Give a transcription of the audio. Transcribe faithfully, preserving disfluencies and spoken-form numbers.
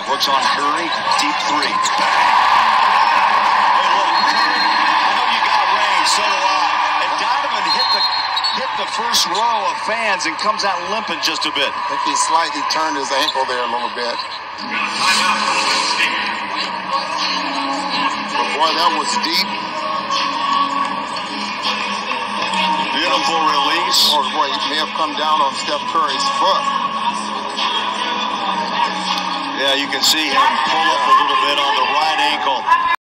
Looks on Curry, deep three. Hey, look, Curry, I know you got range, so do I. And Donavan hit the hit the first row of fans and comes out limping just a bit. I think he slightly turned his ankle there a little bit. But boy, that was deep. Beautiful release. Oh boy, he may have come down on Steph Curry's foot. Yeah, you can see him pull up a little bit on the right ankle.